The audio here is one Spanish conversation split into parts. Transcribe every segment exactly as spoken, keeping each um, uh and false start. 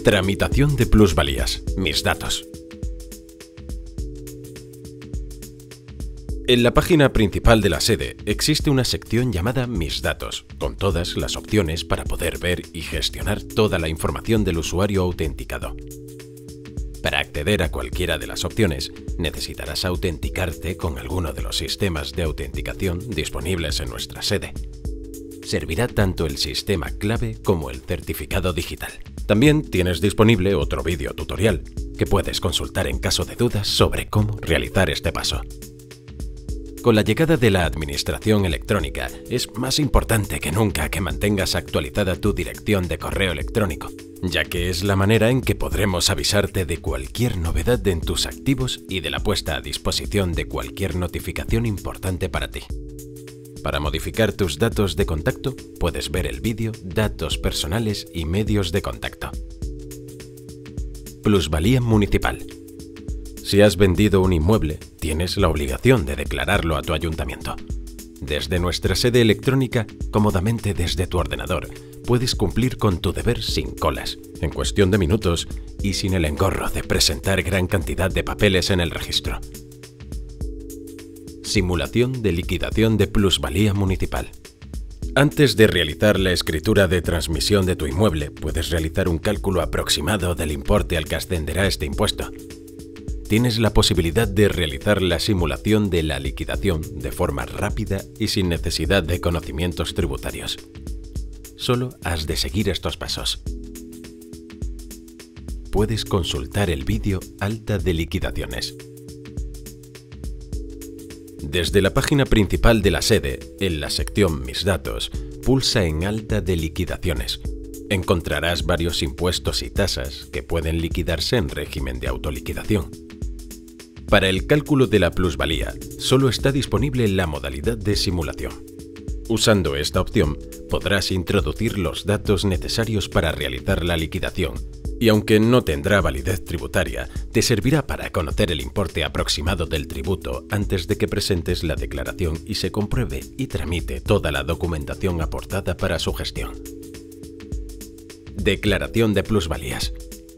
Tramitación de plusvalías. Mis datos. En la página principal de la sede existe una sección llamada Mis datos, con todas las opciones para poder ver y gestionar toda la información del usuario autenticado. Para acceder a cualquiera de las opciones, necesitarás autenticarte con alguno de los sistemas de autenticación disponibles en nuestra sede. Servirá tanto el sistema clave como el certificado digital. También tienes disponible otro vídeo tutorial que puedes consultar en caso de dudas sobre cómo realizar este paso. Con la llegada de la administración electrónica, es más importante que nunca que mantengas actualizada tu dirección de correo electrónico, ya que es la manera en que podremos avisarte de cualquier novedad en tus activos y de la puesta a disposición de cualquier notificación importante para ti. Para modificar tus datos de contacto, puedes ver el vídeo Datos personales y medios de contacto. Plusvalía municipal. Si has vendido un inmueble, tienes la obligación de declararlo a tu ayuntamiento. Desde nuestra sede electrónica, cómodamente desde tu ordenador, puedes cumplir con tu deber sin colas, en cuestión de minutos y sin el engorro de presentar gran cantidad de papeles en el registro. Simulación de liquidación de plusvalía municipal. Antes de realizar la escritura de transmisión de tu inmueble, puedes realizar un cálculo aproximado del importe al que ascenderá este impuesto. Tienes la posibilidad de realizar la simulación de la liquidación de forma rápida y sin necesidad de conocimientos tributarios. Solo has de seguir estos pasos. Puedes consultar el vídeo Alta de liquidaciones. Desde la página principal de la sede, en la sección Mis datos, pulsa en Alta de liquidaciones. Encontrarás varios impuestos y tasas que pueden liquidarse en régimen de autoliquidación. Para el cálculo de la plusvalía, solo está disponible la modalidad de simulación. Usando esta opción, podrás introducir los datos necesarios para realizar la liquidación, y aunque no tendrá validez tributaria, te servirá para conocer el importe aproximado del tributo antes de que presentes la declaración y se compruebe y tramite toda la documentación aportada para su gestión. Declaración de plusvalías.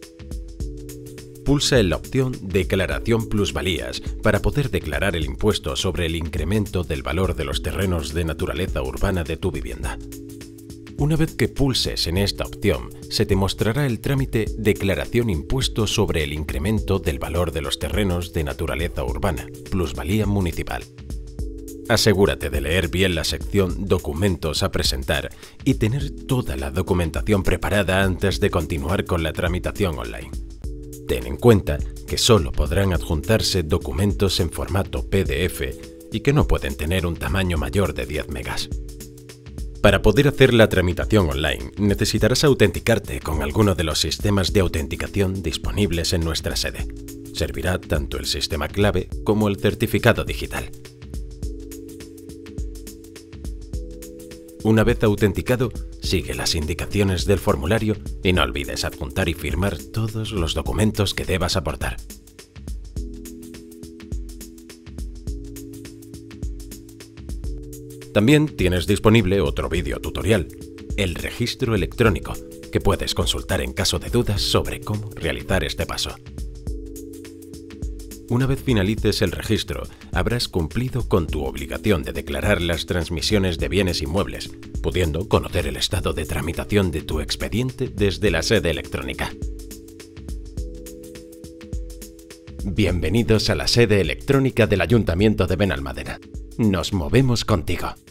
Pulsa en la opción Declaración plusvalías para poder declarar el impuesto sobre el incremento del valor de los terrenos de naturaleza urbana de tu vivienda. Una vez que pulses en esta opción, se te mostrará el trámite Declaración impuesto sobre el incremento del valor de los terrenos de naturaleza urbana, plusvalía municipal. Asegúrate de leer bien la sección Documentos a presentar y tener toda la documentación preparada antes de continuar con la tramitación online. Ten en cuenta que solo podrán adjuntarse documentos en formato P D F y que no pueden tener un tamaño mayor de diez megas. Para poder hacer la tramitación online, necesitarás autenticarte con alguno de los sistemas de autenticación disponibles en nuestra sede. Servirá tanto el sistema clave como el certificado digital. Una vez autenticado, sigue las indicaciones del formulario y no olvides adjuntar y firmar todos los documentos que debas aportar. También tienes disponible otro vídeo tutorial, el registro electrónico, que puedes consultar en caso de dudas sobre cómo realizar este paso. Una vez finalices el registro, habrás cumplido con tu obligación de declarar las transmisiones de bienes inmuebles, pudiendo conocer el estado de tramitación de tu expediente desde la sede electrónica. Bienvenidos a la sede electrónica del Ayuntamiento de Benalmádena. Nos movemos contigo.